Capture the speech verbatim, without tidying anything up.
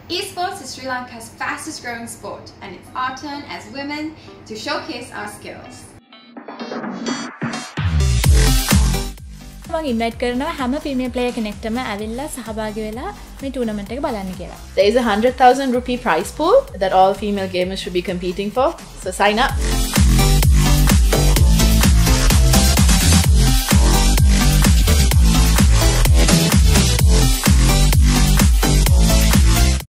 Esports is Sri Lanka's fastest growing sport, and it's our turn as women to showcase our skills. මම invite කරනවා හැම female player කෙනෙක්ටම ඇවිල්ලා සහභාගී වෙලා මේ ටූර්නමන්ට් එක බලන්න කියලා. There is a one hundred thousand rupee prize pool that all female gamers should be competing for, so sign up.